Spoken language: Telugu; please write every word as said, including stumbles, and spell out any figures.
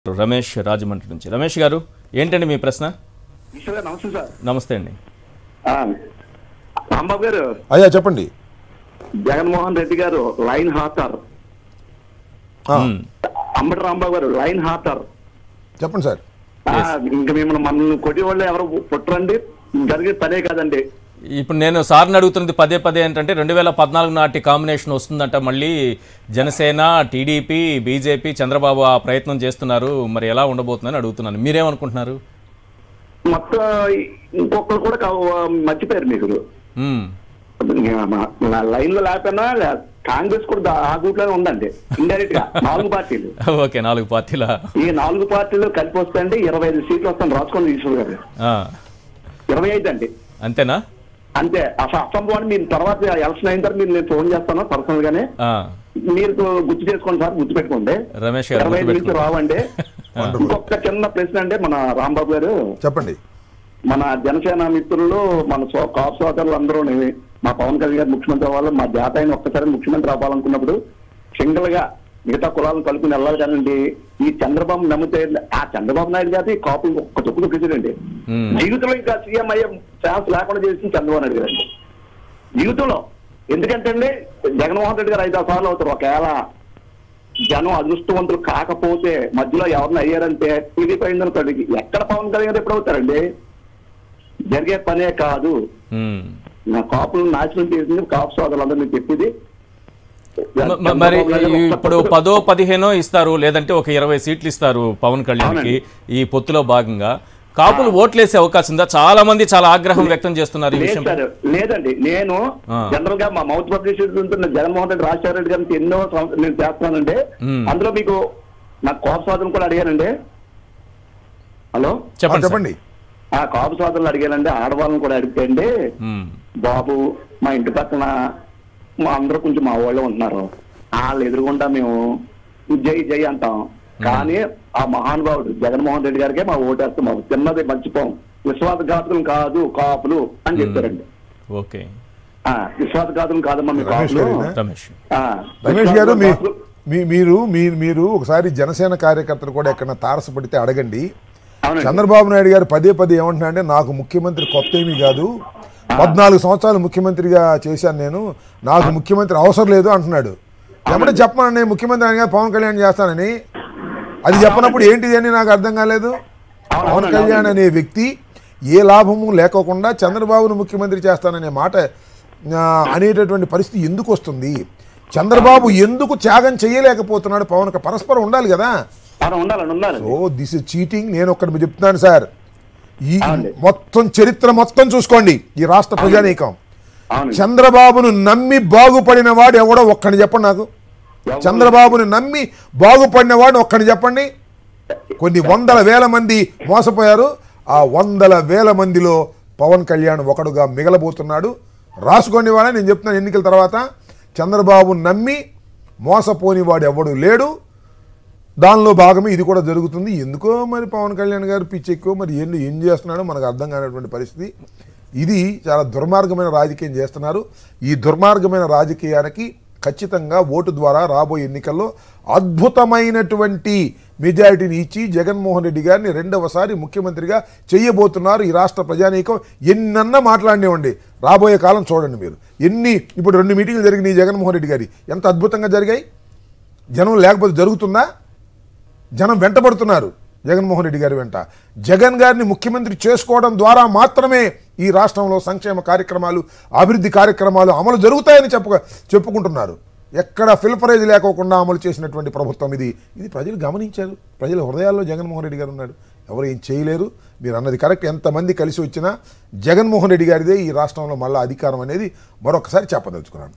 రమేష్ రాజమండ్రి నుంచి. రమేష్ గారు, ఏంటండి మీ ప్రశ్న? నమస్తే సార్. నమస్తే అండి. రాంబాబు గారు, అయ్యా చెప్పండి. జగన్మోహన్ రెడ్డి గారు లైన్ హాటర్, అంబటి రాంబాబు గారు లైన్ హాటర్. చెప్పండి సార్. ఇంకా మిమ్మల్ని మనల్ని కొట్టి వాళ్ళు ఎవరు పుట్టరండి, జరిగే పనే కాదండి. ఇప్పుడు నేను సార్ని అడుగుతున్నది పదే పదే ఏంటంటే రెండు వేల పద్నాలుగు నాటి కాంబినేషన్ వస్తుందంట. మళ్ళీ జనసేన, టీడీపీ, బీజేపీ, చంద్రబాబు ఆ ప్రయత్నం చేస్తున్నారు. మరి ఎలా ఉండబోతుందని అడుగుతున్నాను. మీరేమనుకుంటున్నారు? మొత్తం ఇంకొకరు కూడా మర్చిపోయారు మీకు. లైన్ లో లేకపోయినా కాంగ్రెస్ కూడా ఆ గూట్లోనే ఉందండి ఇండైరెక్ట్ గా. నాలుగు పార్టీలు. ఓకే, నాలుగు పార్టీల ఈ నాలుగు పార్టీలు కలిపి వస్తాయండి ఇరవై ఐదు సీట్లు వస్తాను. రాసుకోండి ఈశ్వర్ గారు, ఇరవై ఐదు అండి. అంతేనా? అంతే. అసలు అసంభవాన్ని మీరు తర్వాత ఎలక్షన్ అయిన తర్వాత మీరు నేను ఫోన్ చేస్తాను పర్సనల్ గానే. మీరు గుర్తు చేసుకోండి సార్, గుర్తు పెట్టుకోండి. రమేష్ ఇరవై ఐదు నుంచి రావండి. ఇంకొక చిన్న ప్రశ్న అండి మన రాంబాబు గారు, చెప్పండి. మన జనసేన మిత్రులు, మన కాపు సోదరులు అందరూ మా పవన్ కళ్యాణ్ గారు ముఖ్యమంత్రి అవ్వాలి, మా జాత అయిన ఒక్కసారి ముఖ్యమంత్రి అవ్వాలనుకున్నప్పుడు సింగిల్ గా మిగతా కులాలను కలుపుకుని వెళ్ళాలి కానండి. ఈ చంద్రబాబు నమ్మితే ఆ చంద్రబాబు నాయుడు గారి కాపు ఒక్క తొక్కు తొక్కించడండి. జీవితంలో ఇంకా సీఎం అయ్యే ఛాన్స్ లేకుండా చేసింది చంద్రబాబు నాయుడు గారండి జీవితంలో. ఎందుకంటే అండి జగన్మోహన్ రెడ్డి గారు ఐదారు సార్లు అవుతారు. ఒకవేళ జనం అదృష్టవంతులు కాకపోతే మధ్యలో ఎవరిని అయ్యారంటే టీడీపీ అయిందనుకోండి, ఎక్కడ పవన్ కళ్యాణ్ గారు ఎప్పుడు అవుతారండి? జరిగే పనే కాదు. నా కాపులు నాశనం చేసింది కాపు సోదరులందరూ మీకు చెప్పింది. మరి ఇప్పుడు పదో పదిహేనో ఇస్తారు, లేదంటే ఒక ఇరవై సీట్లు ఇస్తారు పవన్ కళ్యాణ్ కి. ఈ పొత్తులో భాగంగా కాపులు ఓట్లేసే అవకాశం ఉందా? చాలా మంది చాలా ఆగ్రహం వ్యక్తం చేస్తున్నారు ఈ విషయం. లేదండి, నేను జనరల్ గా మా మౌత్ పబ్లిష్ ఉంటున్న జగన్మోహన్ రెడ్డి, రాజశేఖర రెడ్డి గారికి ఎన్నో నేను చేస్తున్నానండి. అందులో మీకు నాకు కాపు సోదరులు కూడా అడిగానండి. హలో చెప్పండి చెప్పండి. ఆ కాపు సోదరులు అడిగానండి, ఆడవాళ్ళని కూడా అడిగితే అండి, బాబు మా ఇంటి పక్కన మా అందరూ కొంచెం మా వాళ్ళు ఉంటున్నారు, వాళ్ళు ఎదురుగుండా మేము జై జై అంటాం, కానీ ఆ మహానుభావుడు జగన్మోహన్ రెడ్డి గారికే మా ఓటేస్తాం, మాకు చిన్నది మర్చిపోం, విశ్వాసఘాతులు కాదు కాపులు అని చెప్పారండి. ఓకే, విశ్వాసఘాతులు కాదమ్మా మీ కాపులు. రమేష్ గారు, మీరు మీరు ఒకసారి జనసేన కార్యకర్తలు కూడా ఎక్కడ తారసపడితే అడగండి. చంద్రబాబు నాయుడు గారు పదే పదే ఏమంటున్నారంటే, నాకు ముఖ్యమంత్రి కొత్త ఏమీ కాదు, పద్నాలుగు సంవత్సరాలు ముఖ్యమంత్రిగా చేశాను నేను, నాకు ముఖ్యమంత్రి అవసరం లేదు అంటున్నాడు. ఎప్పుడే చెప్పమని నేను ముఖ్యమంత్రి అని పవన్ కళ్యాణ్ చేస్తానని, అది చెప్పనప్పుడు ఏంటిది అని నాకు అర్థం కాలేదు. పవన్ కళ్యాణ్ అనే వ్యక్తి ఏ లాభము లేకోకుండా చంద్రబాబును ముఖ్యమంత్రి చేస్తాననే మాట అనేటటువంటి పరిస్థితి ఎందుకు వస్తుంది? చంద్రబాబు ఎందుకు త్యాగం చేయలేకపోతున్నాడు? పవన్ పరస్పరం ఉండాలి కదా. So this is cheating. నేను ఒక్కటి చెప్తున్నాను సార్, ఈ మొత్తం చరిత్ర మొత్తం చూసుకోండి ఈ రాష్ట్ర ప్రజానీకం. చంద్రబాబును నమ్మి బాగుపడిన వాడు ఎవడో ఒక్కడిని చెప్పండి నాకు. చంద్రబాబును నమ్మి బాగుపడిన వాడు ఒక్కడిని చెప్పండి. కొన్ని వందల వేల మంది మోసపోయారు, ఆ వందల వేల మందిలో పవన్ కళ్యాణ్ ఒకడుగా మిగలబోతున్నాడు. రాసుకోండి వాడే, నేను చెప్తున్నాను. ఎన్నికల తర్వాత చంద్రబాబు నమ్మి మోసపోని వాడు ఎవడు లేడు. దానిలో భాగమే ఇది కూడా జరుగుతుంది. ఎందుకో మరి పవన్ కళ్యాణ్ గారు పిచ్చెక్కువ, మరి ఎన్ని ఏం చేస్తున్నాడో మనకు అర్థం కానటువంటి పరిస్థితి. ఇది చాలా దుర్మార్గమైన రాజకీయం చేస్తున్నారు. ఈ దుర్మార్గమైన రాజకీయానికి ఖచ్చితంగా ఓటు ద్వారా రాబోయే ఎన్నికల్లో అద్భుతమైనటువంటి మెజారిటీని ఇచ్చి జగన్మోహన్ రెడ్డి గారిని రెండవసారి ముఖ్యమంత్రిగా చేయబోతున్నారు ఈ రాష్ట్ర ప్రజానీకం. ఎన్నన్నా మాట్లాడినేవ్వండి, రాబోయే కాలం చూడండి మీరు. ఎన్ని ఇప్పుడు రెండు మీటింగ్లు జరిగినాయి జగన్మోహన్ రెడ్డి గారి, ఎంత అద్భుతంగా జరిగాయి. జనం లేకపోతే జరుగుతుందా? జనం వెంటబడుతున్నారు జగన్మోహన్ రెడ్డి గారి వెంట. జగన్ గారిని ముఖ్యమంత్రి చేసుకోవడం ద్వారా మాత్రమే ఈ రాష్ట్రంలో సంక్షేమ కార్యక్రమాలు, అభివృద్ధి కార్యక్రమాలు అమలు జరుగుతాయని చెప్ప చెప్పుకుంటున్నారు. ఎక్కడ ఫిల్పరేజ్ లేకోకుండా అమలు చేసినటువంటి ప్రభుత్వం ఇది. ఇది ప్రజలు గమనించారు. ప్రజల హృదయాల్లో జగన్మోహన్ రెడ్డి గారు ఉన్నాడు. ఎవరు ఏం చేయలేరు. మీరు అన్నది కరెక్ట్. ఎంతమంది కలిసి వచ్చినా జగన్మోహన్ రెడ్డి గారిదే ఈ రాష్ట్రంలో మళ్ళీ అధికారం అనేది మరొకసారి చెప్పదలుచుకున్నాను.